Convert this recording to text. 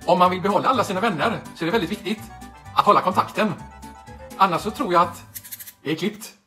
Om man vill behålla alla sina vänner så är det väldigt viktigt att hålla kontakten. Annars så tror jag att det är klippt.